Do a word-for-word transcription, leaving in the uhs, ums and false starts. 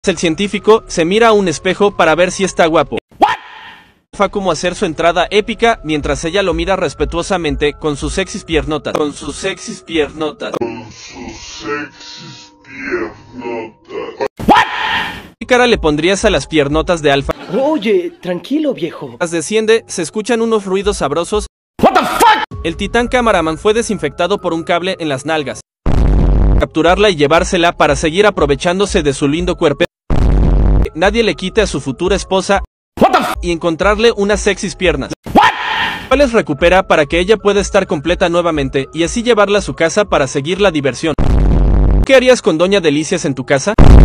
El científico se mira a un espejo para ver si está guapo. Fa como hacer su entrada épica mientras ella lo mira respetuosamente con sus sexys piernotas. Con sus sexys piernotas. Con sus sexys piernotas. ¿Qué cara le pondrías a las piernotas de Alfa? Oye, tranquilo, viejo. Tras desciende, se escuchan unos ruidos sabrosos. What the fuck? El titán cameraman fue desinfectado por un cable en las nalgas. Capturarla y llevársela para seguir aprovechándose de su lindo cuerpo. Nadie le quite a su futura esposa. What the f y encontrarle unas sexys piernas. ¿Cuáles recupera para que ella pueda estar completa nuevamente y así llevarla a su casa para seguir la diversión? ¿Qué harías con Doña Delicias en tu casa?